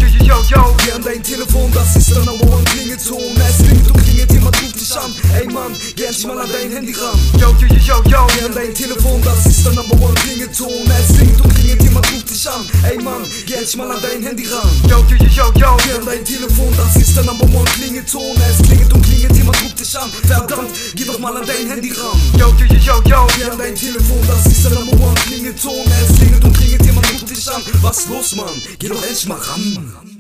Geh an dein Telefon, das ist der Number One Klingelton. Es klingt und klingelt, jemand ruft dich an. Ey Mann, geh endlich mal an dein Handy ran. Geh an dein Telefon, das ist der Number One Klingelton. Es klingt und klingelt, jemand ruft dich an. Ey Mann, geh endlich mal an dein Handy ran. Geh an dein Telefon, das ist der Number One Klingelton. Es klingelt und klingelt, jemand ruft dich an. Verdammt, geh doch mal an dein Handy ran. Geh an dein Telefon, das ist der Number One Klingelton. Es klingelt und klingelt, jemand ruft dich an. Was los, Mann? Geh doch endlich mal ran.